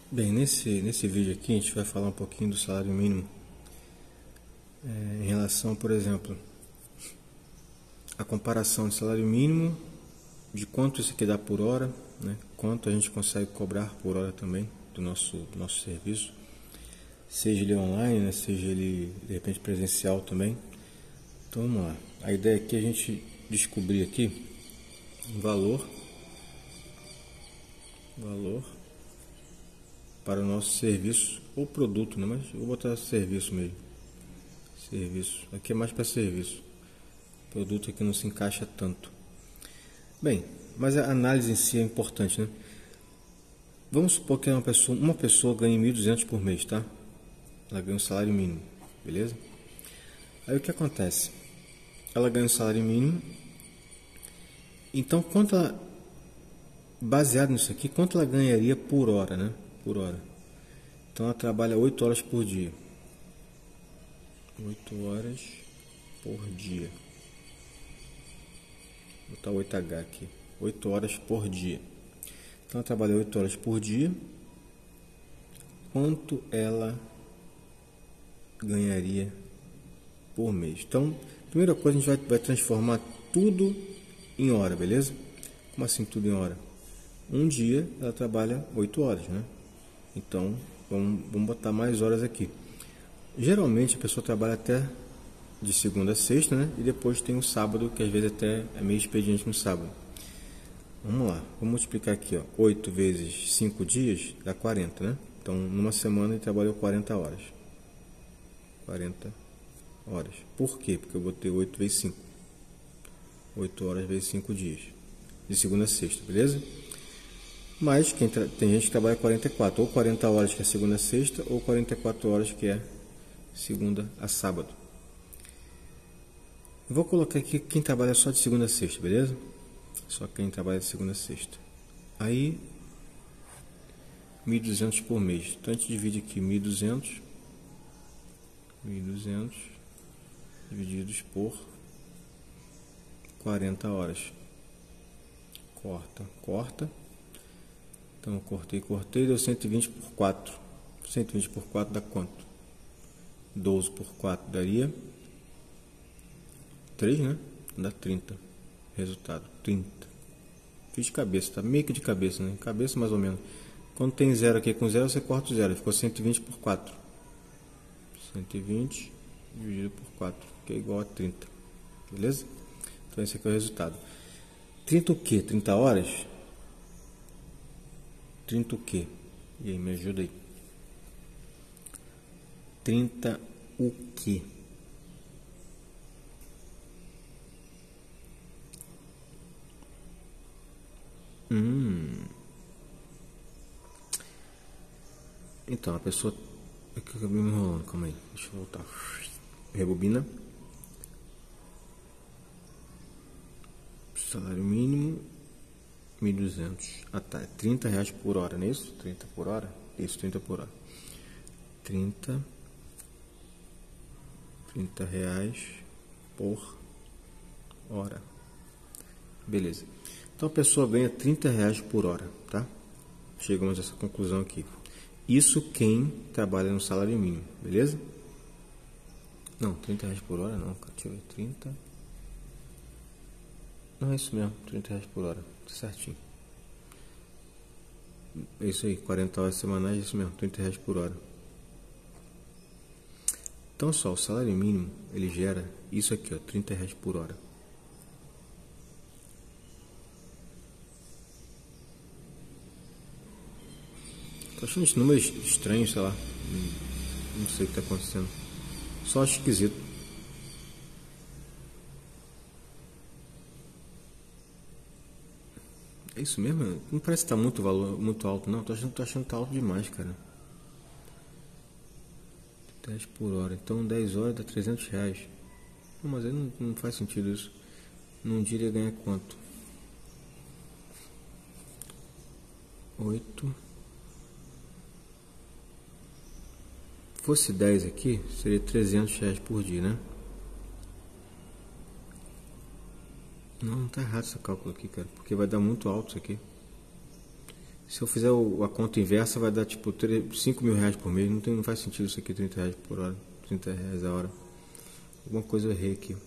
Bem, nesse vídeo aqui a gente vai falar um pouquinho do salário mínimo em relação, por exemplo, a comparação de salário mínimo, de quanto isso aqui dá por hora, né? Quanto a gente consegue cobrar por hora também do nosso serviço, seja ele online, né? Seja ele de repente presencial também. Então vamos lá. A ideia aqui é a gente descobrir aqui um valor para o nosso serviço ou produto, né? Mas eu vou botar serviço mesmo. Serviço. Aqui é mais para serviço. Produto aqui não se encaixa tanto. Bem, mas a análise em si é importante, né? Vamos supor que uma pessoa ganha 1.200 por mês, tá? Ela ganha um salário mínimo, beleza? Aí o que acontece? Ela ganha um salário mínimo. Então, baseado nisso aqui, quanto ela ganharia por hora, né? Por hora. Então, ela trabalha 8 horas por dia. 8 horas por dia. Vou botar 8H aqui. 8 horas por dia. Então, ela trabalha 8 horas por dia. Quanto ela ganharia por mês? Então, primeira coisa, a gente vai transformar tudo em hora, beleza? Como assim tudo em hora? Um dia ela trabalha 8 horas, né? Então, vamos botar mais horas aqui. Geralmente a pessoa trabalha até de segunda a sexta, né? E depois tem o sábado, que às vezes até é meio expediente no sábado. Vamos lá, vamos multiplicar aqui, ó. 8 vezes 5 dias dá 40, né? Então, numa semana ele trabalhou 40 horas. 40 horas. Por quê? Porque eu botei 8 vezes 5. 8 horas vezes 5 dias. De segunda a sexta, beleza? Mas tem gente que trabalha 44. Ou 40 horas que é segunda a sexta, ou 44 horas que é segunda a sábado. Eu vou colocar aqui quem trabalha só de segunda a sexta, beleza? Só quem trabalha de segunda a sexta. Aí, 1.200 por mês. Então, a gente divide aqui 1.200 divididos por 40 horas. Corta. Então, cortei, deu 120 por 4. 120 por 4 dá quanto? 12 por 4 daria 3, né? Dá 30. Resultado, 30. Fiz de cabeça, tá? Meio que de cabeça, né? Cabeça mais ou menos. Quando tem zero aqui com zero, você corta o zero. Ficou 120 por 4. 120 dividido por 4, que é igual a 30. Beleza? Então, esse aqui é o resultado. 30 o quê? 30 horas? 30 o quê? E aí, me ajuda aí. 30 o quê? Então, a pessoa... Eu acabei me enrolando, calma aí. Deixa eu voltar. Rebobina. Salário mínimo... 1.200. Ah, tá. É 30 reais por hora, não é isso? 30 por hora? Isso, 30 por hora. 30 reais por hora. Beleza. Então a pessoa ganha 30 reais por hora, tá? Chegamos a essa conclusão aqui. Isso quem trabalha no salário mínimo, beleza? Não, 30 reais por hora não, cara. Deixa eu ver, 30... Não, é isso mesmo, 30 reais por hora, tá certinho. É isso aí, 40 horas semanais, é isso mesmo, 30 reais por hora. Então só, o salário mínimo, ele gera isso aqui, ó, 30 reais por hora. Tô achando esse número estranho, sei lá. Não sei o que tá acontecendo. Só acho esquisito. É isso mesmo? Não parece que tá muito alto, não. Tô achando que tá alto demais, cara. 10 por hora. Então 10 horas dá 300 reais. Não, mas aí não faz sentido isso. Num dia ele ganha quanto? 8. Se fosse 10 aqui, seria 300 reais por dia, né? Não tá errado esse cálculo aqui, cara. Porque vai dar muito alto isso aqui. Se eu fizer a conta inversa, vai dar tipo 5 mil reais por mês. Não faz sentido isso aqui, 30 reais por hora, 30 reais a hora. Alguma coisa eu errei aqui.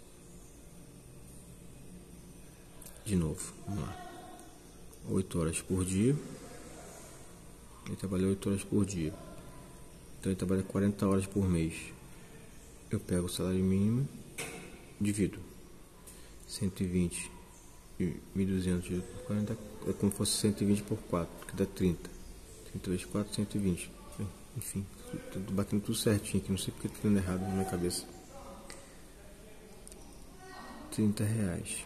De novo, vamos lá. 8 horas por dia. Ele trabalha 8 horas por dia. Então ele trabalha 40 horas por mês. Eu pego o salário mínimo, divido 120 e 1.200 dividido por 40, é como se fosse 120 por 4, que dá 30. 30 vezes 4, 120. Enfim, tô batendo tudo certinho aqui, não sei porque tá dando errado na minha cabeça. 30 reais.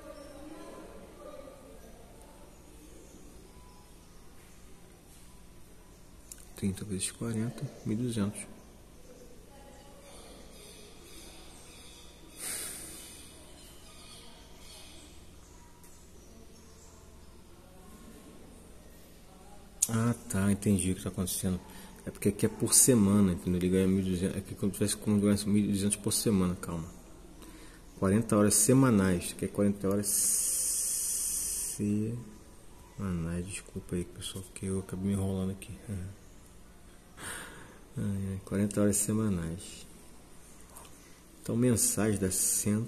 Trinta vezes 40, 1.200. Ah, tá, entendi o que está acontecendo. É porque aqui é por semana, entendeu? Ele ganha 1.200. Aqui como tivesse como ganha 1.200 por semana, calma. 40 horas semanais, que é 40 horas semanais. Desculpa aí, pessoal, que eu acabei me enrolando aqui. 40 horas semanais. Então, mensais dá 100.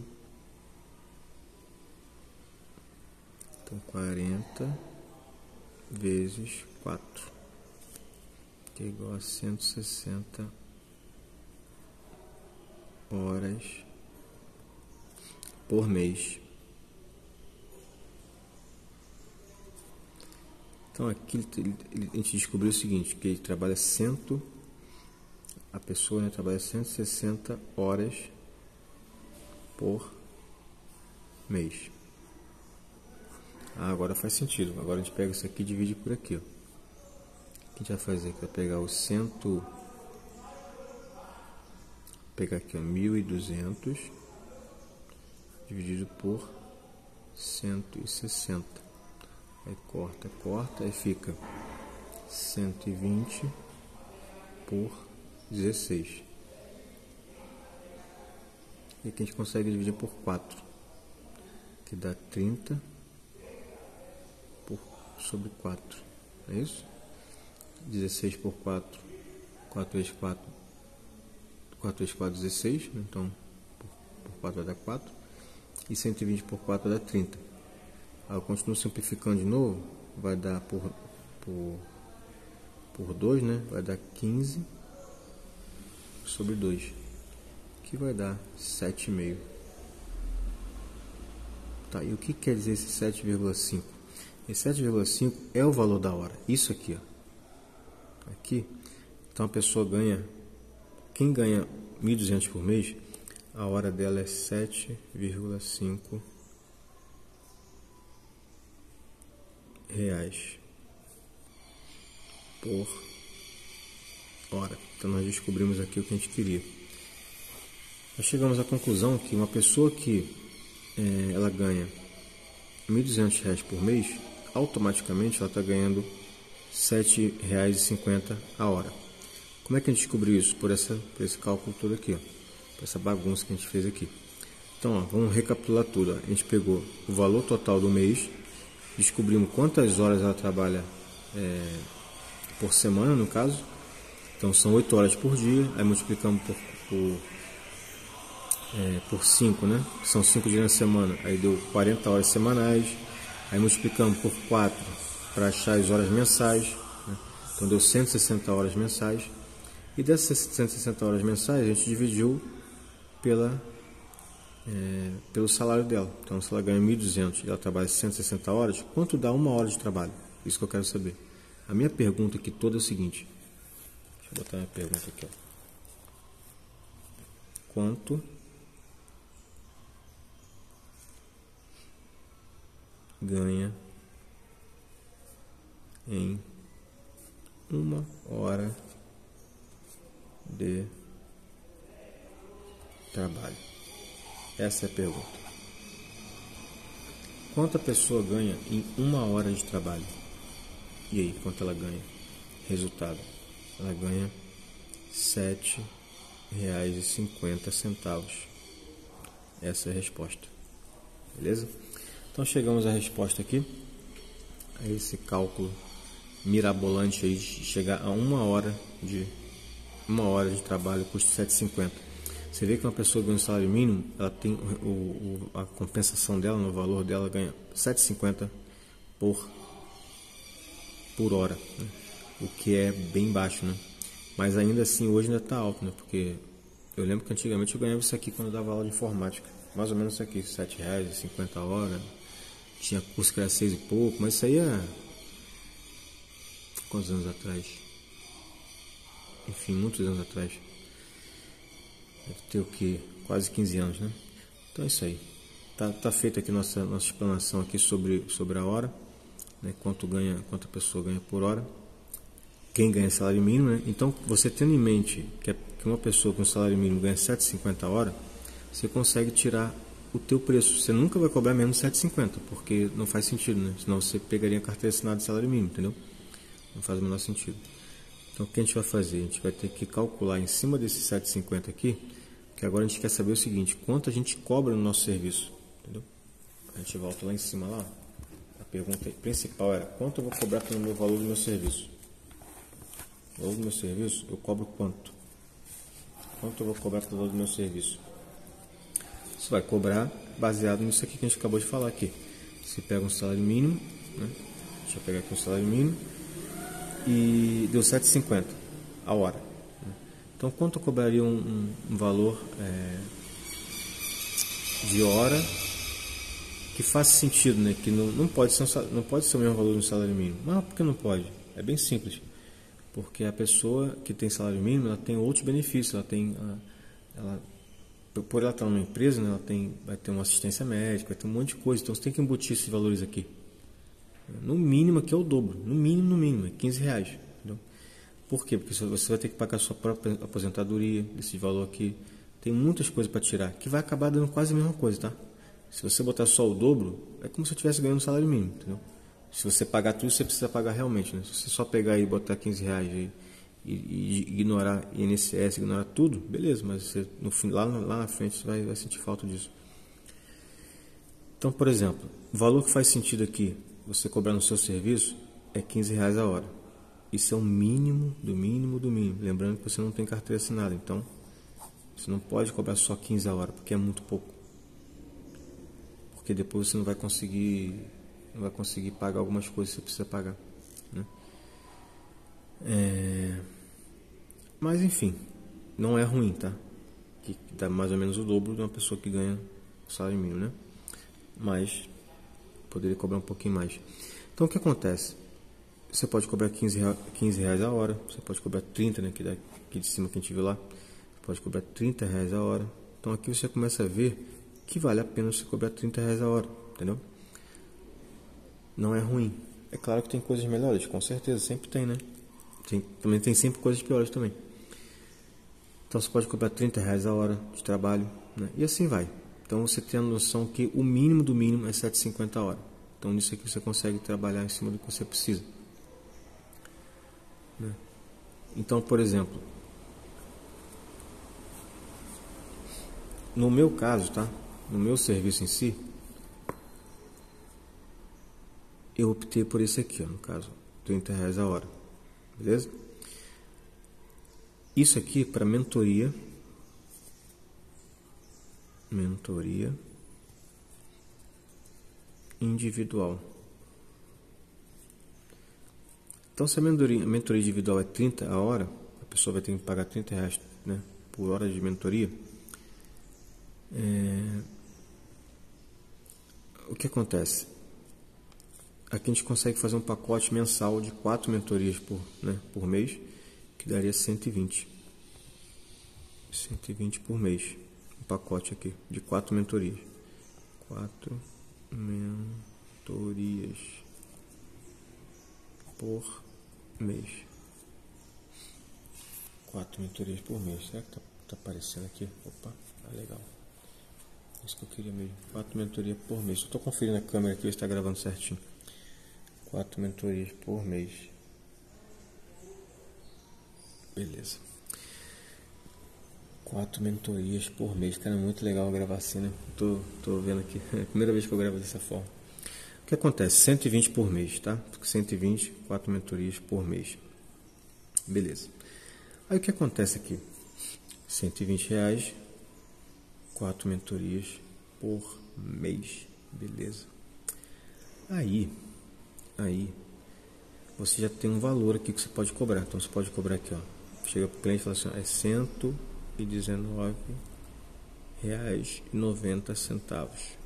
Então, 40 vezes 4, que é igual a 160 horas por mês. Então aqui a gente descobriu o seguinte, que ele trabalha a pessoa, né, trabalha 160 horas por mês. Agora faz sentido. Agora a gente pega isso aqui e divide por aqui, ó. O que a gente vai fazer aqui? Vai pegar o pegar aqui, ó, 1.200 dividido por 160. Aí corta, aí fica 120 por 16. E aqui a gente consegue dividir por 4, que dá 30 sobre 4, é isso? 16 por 4, 4 vezes 4, 4 vezes 4, 16, então por 4 vai dar 4, e 120 por 4 vai dar 30. Aí eu continuo simplificando de novo, vai dar por 2, né? Vai dar 15 sobre 2, que vai dar 7,5. Tá, e o que quer dizer esse 7,5? Esse 7,5 é o valor da hora. Isso aqui, ó. Aqui. Então a pessoa ganha. Quem ganha 1.200 por mês, a hora dela é 7,5 reais por hora. Então nós descobrimos aqui o que a gente queria. Nós chegamos à conclusão que uma pessoa que ela ganha 1.200 reais por mês, automaticamente ela está ganhando R$ 7,50 a hora. Como é que a gente descobriu isso? Por esse cálculo todo aqui, ó, por essa bagunça que a gente fez aqui. Então, ó, vamos recapitular tudo. Ó. A gente pegou o valor total do mês, descobrimos quantas horas ela trabalha por semana, no caso. Então, são 8 horas por dia, aí multiplicamos por 5, né? São 5 dias na semana, aí deu 40 horas semanais, aí multiplicamos por 4 para achar as horas mensais, né? Então deu 160 horas mensais, e dessas 160 horas mensais a gente dividiu pelo salário dela. Então se ela ganha 1.200 e ela trabalha 160 horas, quanto dá uma hora de trabalho? Isso que eu quero saber. A minha pergunta aqui toda é o seguinte, deixa eu botar minha pergunta aqui, ó. Quanto ganha em uma hora de trabalho? Essa é a pergunta. Quanto a pessoa ganha em uma hora de trabalho? E aí, quanto ela ganha? Resultado, ela ganha R$ 7,50. Essa é a resposta. Beleza? Então chegamos à resposta aqui. a esse cálculo mirabolante aí de chegar a uma hora de trabalho custa 7,50. Você vê que uma pessoa ganha um salário mínimo, ela tem a compensação dela, no valor dela, ganha 7,50 por hora, né? O que é bem baixo, né? Mas ainda assim hoje ainda está alto, né? Porque eu lembro que antigamente eu ganhava isso aqui quando eu dava aula de informática, mais ou menos isso aqui, R$7,50 a hora. Tinha curso que era 6 e pouco, mas isso aí é quantos anos atrás? Enfim, muitos anos atrás. Deve ter o que? Quase 15 anos, né? Então é isso aí. Tá feita aqui nossa explanação aqui sobre a hora, né? Quanto a pessoa ganha por hora. Quem ganha salário mínimo, né? Então, você tendo em mente que uma pessoa com salário mínimo ganha 7,50 a hora, você consegue tirar o teu preço. Você nunca vai cobrar menos de 7,50, porque não faz sentido, né? Senão você pegaria a carteira assinada de salário mínimo, entendeu? Não faz o menor sentido. Então, o que a gente vai fazer? A gente vai ter que calcular em cima desses 7,50 aqui, que agora a gente quer saber o seguinte: quanto a gente cobra no nosso serviço, entendeu? A gente volta lá em cima lá. A pergunta principal era: quanto eu vou cobrar pelo meu valor do meu serviço? O valor do meu serviço, eu cobro quanto? Quanto eu vou cobrar pelo valor do meu serviço? Você vai cobrar baseado nisso aqui que a gente acabou de falar aqui. Você pega um salário mínimo, né? Deixa eu pegar aqui um salário mínimo e deu 7,50 a hora, né? Então, quanto eu cobraria um valor de hora que faça sentido, né? Que não pode ser o mesmo valor do salário mínimo. Mas por que não pode? É bem simples. Porque a pessoa que tem salário mínimo, ela tem outros benefícios. Por ela estar numa empresa, né, vai ter uma assistência médica, vai ter um monte de coisa. Então você tem que embutir esses valores aqui. No mínimo aqui é o dobro. No mínimo, é R$15. Entendeu? Por quê? Porque você vai ter que pagar a sua própria aposentadoria, desse valor aqui. Tem muitas coisas para tirar, que vai acabar dando quase a mesma coisa, tá? Se você botar só o dobro, é como se eu estivesse ganhando um salário mínimo, entendeu? Se você pagar tudo, você precisa pagar realmente, né? Se você só pegar e botar R$15 e ignorar INSS, ignorar tudo, beleza, mas você, no fim, lá na frente você vai sentir falta disso. Então, por exemplo, o valor que faz sentido aqui, você cobrar no seu serviço, é R$15 a hora. Isso é o mínimo do mínimo do mínimo. Lembrando que você não tem carteira assinada, então você não pode cobrar só 15 a hora, porque é muito pouco. Porque depois você não vai conseguir pagar algumas coisas que você precisa pagar, né? Mas enfim, não é ruim, tá? Que dá mais ou menos o dobro de uma pessoa que ganha salário mínimo, né? Mas poderia cobrar um pouquinho mais. Então o que acontece? Você pode cobrar R$15 a hora, você pode cobrar 30, né? Aqui de cima que a gente viu lá, você pode cobrar R$30 a hora. Então aqui você começa a ver que vale a pena você cobrar R$30 a hora, entendeu? Não é ruim. É claro que tem coisas melhores, com certeza, sempre tem, né? Também tem sempre coisas piores também. Então você pode cobrar R$30 a hora de trabalho, né? E assim vai. Então você tem a noção que o mínimo do mínimo é R$7,50 a hora. Então nisso aqui você consegue trabalhar em cima do que você precisa, né? Então, por exemplo, no meu caso, tá? No meu serviço em si, eu optei por esse aqui, ó, no caso, R$30 a hora, beleza? Isso aqui para mentoria individual. Então, se a mentoria individual é 30 a hora, a pessoa vai ter que pagar R$30, né, por hora de mentoria. O que acontece? Aqui a gente consegue fazer um pacote mensal de 4 mentorias por mês, que daria 120 por mês. Um pacote aqui de 4 mentorias. 4 mentorias por mês. 4 mentorias por mês. Será que tá aparecendo aqui? Opa, legal. Isso que eu queria mesmo. 4 mentorias por mês. Eu estou conferindo a câmera aqui, está gravando certinho. 4 mentorias por mês. Beleza. 4 mentorias por mês. Cara, é muito legal gravar assim, né? Tô vendo aqui. É a primeira vez que eu gravo dessa forma. O que acontece? 120 por mês, tá? 120, 4 mentorias por mês. Beleza. Aí o que acontece aqui? R$ 120, 4 mentorias por mês. Beleza. Aí você já tem um valor aqui que você pode cobrar. Então você pode cobrar aqui, ó. Chega para o cliente e fala assim, é R$ 119,90.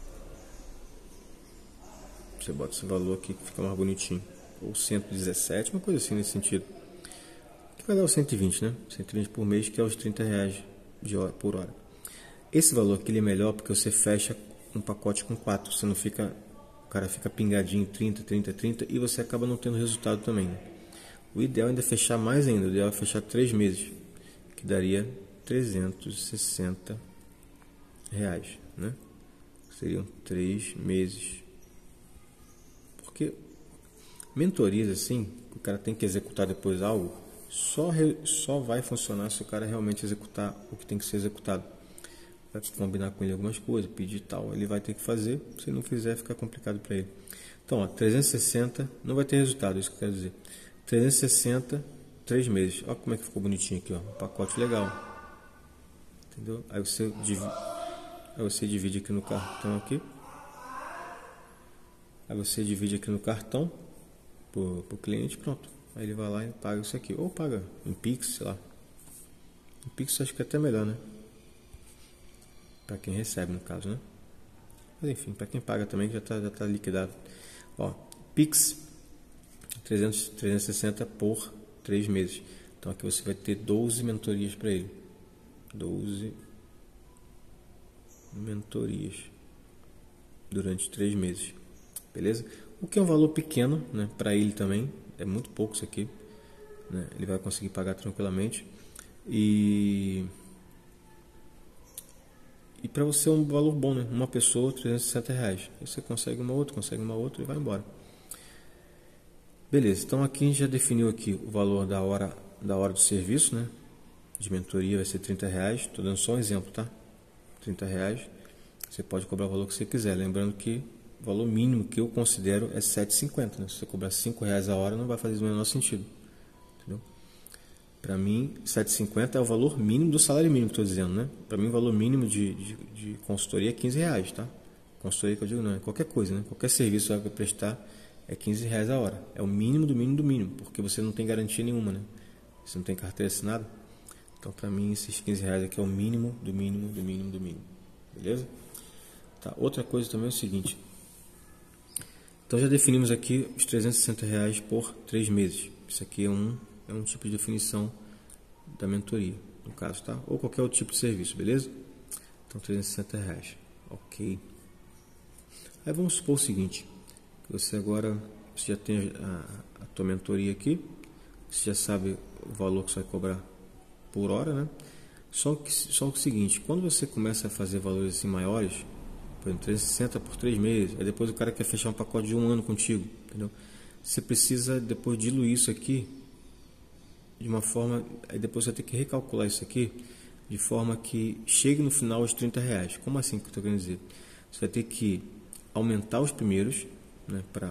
Você bota esse valor aqui que fica mais bonitinho. Ou 117, uma coisa assim nesse sentido. Que vai dar os 120, né? 120 por mês, que é os R$ 30 por hora. Esse valor aqui ele é melhor porque você fecha um pacote com 4. Você não fica... O cara fica pingadinho 30, 30, 30 e você acaba não tendo resultado também. Né? O ideal ainda é fechar mais ainda. O ideal é fechar 3 meses. Que daria R$ 360. Né? Seriam 3 meses. Porque mentorias assim, o cara tem que executar depois algo, só vai funcionar se o cara realmente executar o que tem que ser executado. Vai combinar com ele algumas coisas, pedir tal, ele vai ter que fazer, se não fizer fica complicado para ele. Então, ó, 360 não vai ter resultado, isso que eu quero dizer. 360, 3 meses. Olha como é que ficou bonitinho aqui, ó, um pacote legal. Entendeu? Aí você divide aqui no cartão aqui. Aí você divide aqui no cartão pro cliente, pronto. Aí ele vai lá e paga isso aqui. Ou paga em Pix, sei lá. Em Pix acho que é até melhor, né? Para quem recebe, no caso, né? Mas enfim, para quem paga também já tá liquidado. Ó, Pix 360 por 3 meses. Então aqui você vai ter 12 mentorias para ele. 12 mentorias durante 3 meses. Beleza? O que é um valor pequeno, né? Para ele também. É muito pouco isso aqui. Né? Ele vai conseguir pagar tranquilamente. E para você é um valor bom, né? Uma pessoa, R$360. Aí você consegue uma outra e vai embora. Beleza, então aqui a gente já definiu aqui o valor da hora do serviço, né? De mentoria vai ser R$30. Estou dando só um exemplo, tá? R$30. Você pode cobrar o valor que você quiser. Lembrando que o valor mínimo que eu considero é R$7,50. Né? Se você cobrar R$5 a hora, não vai fazer o menor sentido. Entendeu? Para mim, R$7,50 é o valor mínimo do salário mínimo, estou dizendo, né? Para mim, o valor mínimo de consultoria é R$15, tá? Consultoria que eu digo não, é qualquer coisa, né? Qualquer serviço que você vai prestar é R$15 a hora. É o mínimo do mínimo do mínimo, porque você não tem garantia nenhuma, né? Você não tem carteira assinada. Então, para mim, esses R$15 aqui é o mínimo do mínimo do mínimo do mínimo. Beleza? Tá. Outra coisa também é o seguinte. Então, já definimos aqui os R$360 por 3 meses. Isso aqui é um tipo de definição da mentoria, no caso, tá? Ou qualquer outro tipo de serviço, beleza? Então, R$360. Ok. Aí vamos supor o seguinte, que você já tem a tua mentoria aqui, você já sabe o valor que você vai cobrar por hora, né? Só o seguinte, quando você começa a fazer valores assim maiores, por exemplo, 360 por 3 meses, aí depois o cara quer fechar um pacote de 1 ano contigo, entendeu? Você precisa depois diluir isso aqui de uma forma, aí depois você vai ter que recalcular isso aqui de forma que chegue no final aos R$30. Como assim que eu estou querendo dizer? Você vai ter que aumentar os primeiros, né, para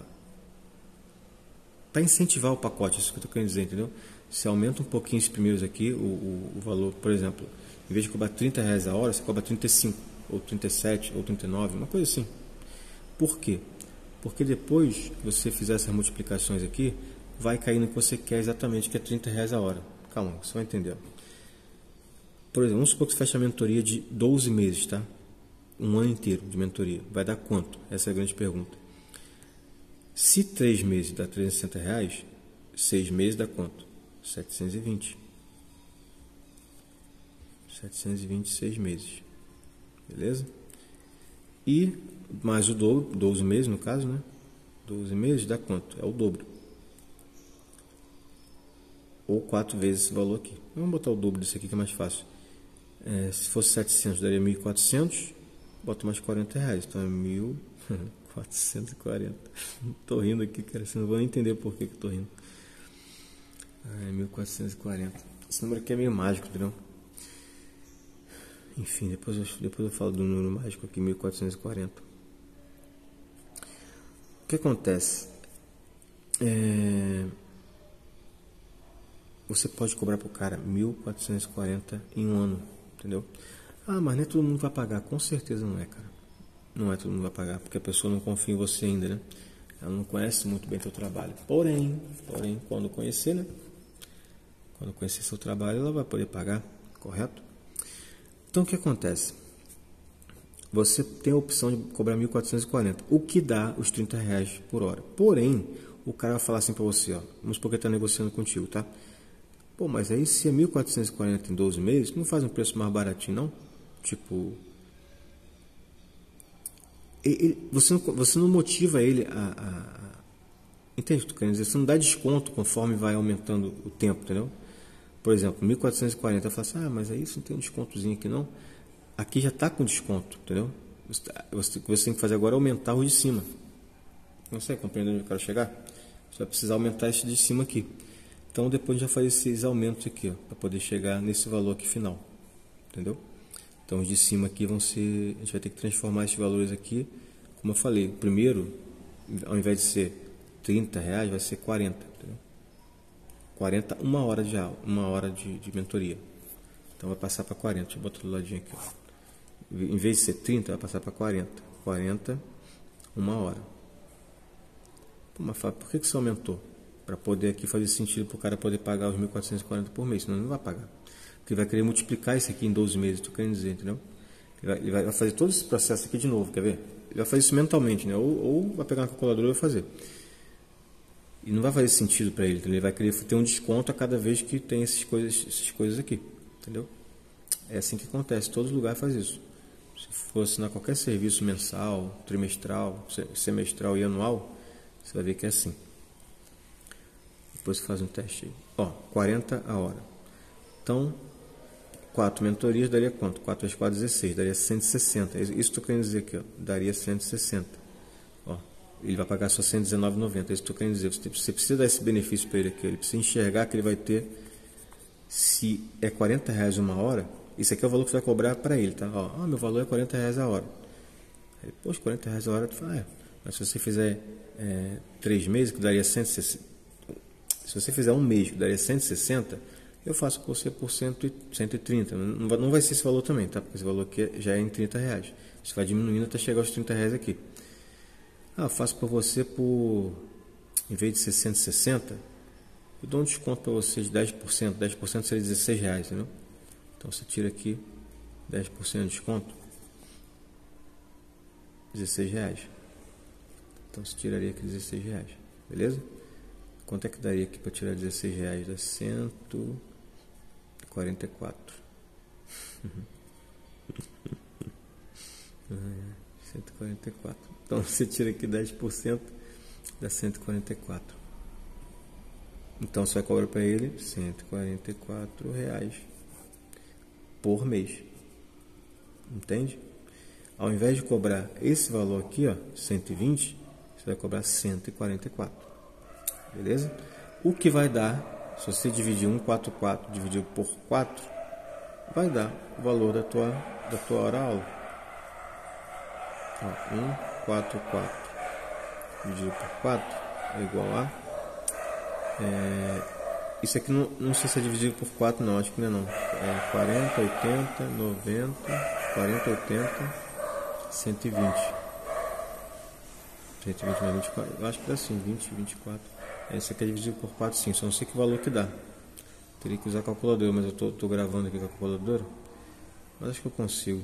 incentivar o pacote, isso que eu estou querendo dizer, entendeu? Você aumenta um pouquinho esses primeiros aqui, o valor, por exemplo, em vez de cobrar R$30 a hora, você cobra 35, ou 37, ou 39, uma coisa assim. Por quê? Porque depois que você fizer essas multiplicações aqui, vai cair no que você quer exatamente, que é R$30 a hora. Calma, você vai entender. Por exemplo, vamos supor que você feche a mentoria de 12 meses, tá? Um ano inteiro de mentoria. Vai dar quanto? Essa é a grande pergunta. Se 3 meses dá R$360, 6 meses dá quanto? 720. 726 meses. Beleza? E mais o dobro, 12 meses no caso, né? 12 meses dá quanto? É o dobro. Ou 4 vezes esse valor aqui. Vamos botar o dobro desse aqui que é mais fácil. Se fosse 700, daria 1.400. Bota mais R$40. Então é 1.440. Tô rindo aqui, cara. Você não vai entender por que eu tô rindo. É 1.440. Esse número aqui é meio mágico, entendeu? Enfim, depois eu falo do número mágico aqui, 1.440. O que acontece? Você pode cobrar pro cara 1.440 em um ano, entendeu? Ah, mas nem todo mundo vai pagar. Com certeza não é, cara. Não é todo mundo vai pagar, porque a pessoa não confia em você ainda, né? Ela não conhece muito bem teu trabalho. Porém, quando conhecer, né? Quando conhecer seu trabalho, ela vai poder pagar, correto? Então, o que acontece? Você tem a opção de cobrar 1.440, o que dá os R$ 30 por hora. Porém, o cara vai falar assim para você, ó, vamos supor que ele está negociando contigo, tá? Pô, mas aí se é 1.440 em 12 meses, não faz um preço mais baratinho, não? Tipo, você não motiva ele entende o que eu tô querendo dizer? Você não dá desconto conforme vai aumentando o tempo, entendeu? Por exemplo, 1.440, eu falo assim, mas aí você não tem um descontozinho aqui não? Aqui já está com desconto, entendeu? O que você tem que fazer agora é aumentar o de cima. Não sei, compreender onde eu quero chegar? Você vai precisar aumentar esse de cima aqui. Então depois a gente vai fazer esses aumentos aqui, para poder chegar nesse valor aqui final. Entendeu? Então os de cima aqui vão ser... A gente vai ter que transformar esses valores aqui. Como eu falei, primeiro, ao invés de ser R$ 30, vai ser 40. Entendeu? 40, uma hora de aula, uma hora de mentoria. Então vai passar para 40. Deixa eu botar do ladinho aqui. Ó. Em vez de ser 30, vai passar para 40. 40, uma hora. Pô, mas Fábio, por que você aumentou? Para poder aqui fazer sentido para o cara poder pagar os 1.440 por mês. Senão ele não vai pagar. Porque ele vai querer multiplicar isso aqui em 12 meses. Estou querendo dizer, entendeu? Ele vai fazer todo esse processo aqui de novo. Quer ver? Ele vai fazer isso mentalmente, né? Ou vai pegar uma calculadora e vai fazer. E não vai fazer sentido para ele. Ele vai querer ter um desconto a cada vez que tem essas coisas aqui. Entendeu? É assim que acontece. Todo lugar faz isso. Se for assinar qualquer serviço mensal, trimestral, semestral e anual, você vai ver que é assim. Depois você faz um teste aí. Ó, 40 a hora. Então, 4 mentorias daria quanto? 4 vezes 4, 16. Daria 160. Isso estou querendo dizer aqui, ó. Daria 160. Ó, ele vai pagar só R$119,90. Isso estou querendo dizer. Você precisa dar esse benefício para ele aqui. Ele precisa enxergar que ele vai ter... Se é R$40 uma hora, isso aqui é o valor que você vai cobrar para ele, tá? Ó, meu valor é R$40 a hora. Aí, poxa, R$40 a hora, tu fala, mas se você fizer 3 meses, que daria 160, se você fizer um mês, que daria 160, eu faço por você por 130. Não vai ser esse valor também, tá? Porque esse valor aqui já é em R$30. Você vai diminuindo até chegar aos R$30 aqui. Eu faço por você por, em vez de ser 160, eu dou um desconto para você de 10%. 10% seria R$16, entendeu? Então você tira aqui 10% de desconto. R$16. Então você tiraria aqui R$16. Beleza? Quanto é que daria aqui para tirar R$16? Dá 144. 144. Então você tira aqui 10%, dá 144. Então você vai cobrar para ele R$144 por mês. Entende? Ao invés de cobrar esse valor aqui, ó, 120, você vai cobrar 144. Beleza? O que vai dar, se você dividir 144 dividido por 4, vai dar o valor da tua hora aula. Ó, 144 dividido por 4 é igual a... isso aqui não sei se é dividido por 4 não, acho que não é não. É 40, 80, 90, 40, 80, 120. 120 mais 24, eu acho que dá assim, 20, 24. Esse aqui é dividido por 4 sim, só não sei que valor que dá. Teria que usar a calculadora, mas eu tô gravando aqui com a calculadora. Mas acho que eu consigo.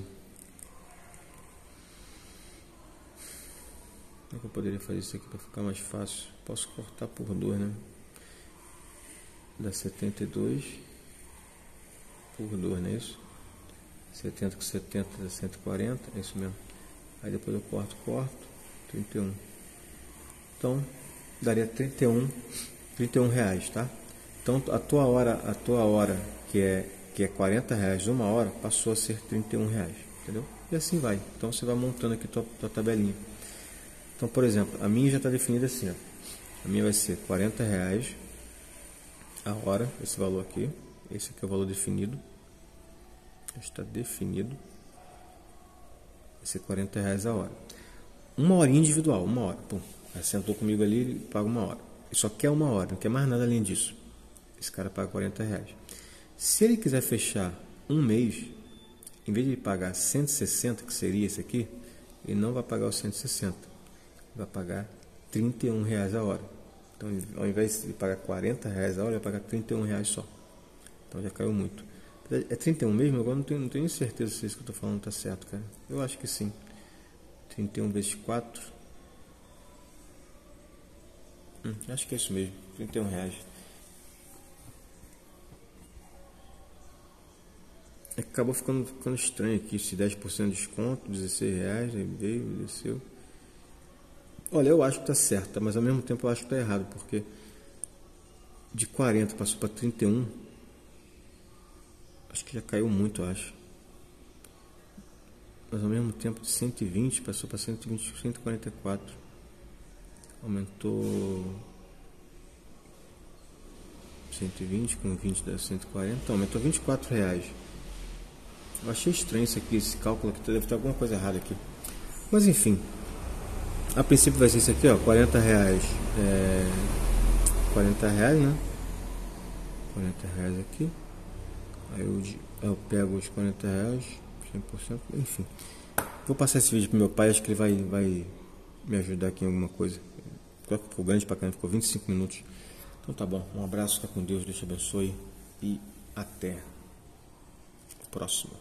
Como é que eu poderia fazer isso aqui para ficar mais fácil? Posso cortar por 2, né? Dá 72 por 2, não é isso? 70 com 70 dá 140, é isso mesmo. Aí depois eu corto, 31. Então, daria 31 reais, tá? Então, a tua hora que é R$40 uma hora, passou a ser R$31, entendeu? E assim vai. Então, você vai montando aqui tua tabelinha. Então, por exemplo, a minha já está definida assim, ó. A minha vai ser R$40 a hora, esse valor aqui. Esse aqui é o valor definido. Está definido. Vai ser R$40 a hora. Uma horinha individual, uma hora. Pum. Aí sentou comigo ali, ele paga 1 hora. Ele só quer 1 hora, não quer mais nada além disso. Esse cara paga R$40. Se ele quiser fechar um mês, em vez de ele pagar 160, que seria esse aqui, ele não vai pagar os 160. Ele vai pagar R$31 a hora. Então, ao invés de pagar R$40 a hora, ele vai pagar R$31 só. Então já caiu muito. É 31 mesmo? Agora não tenho certeza se isso que eu estou falando está certo, cara. Eu acho que sim. 31 vezes 4. Acho que é isso mesmo. R$31. Acabou ficando estranho aqui. Se 10% de desconto, R$16, aí veio, desceu. Olha, eu acho que está certo, mas ao mesmo tempo eu acho que está errado, porque de 40 passou para 31. Acho que já caiu muito, eu acho. Mas ao mesmo tempo de 120 passou para 120, 144. Aumentou 120 com 20 dá 140. Então, aumentou R$24. Eu achei estranho isso aqui, esse cálculo aqui, deve ter alguma coisa errada aqui. Mas enfim, a princípio vai ser isso aqui, ó, R$40. R$40, né? R$40 aqui. Aí eu pego os R$40, 100%, enfim. Vou passar esse vídeo pro meu pai, acho que ele vai me ajudar aqui em alguma coisa. Ficou grande pra caramba, ficou 25 minutos. Então tá bom, um abraço, fica com Deus, Deus te abençoe e até o próximo.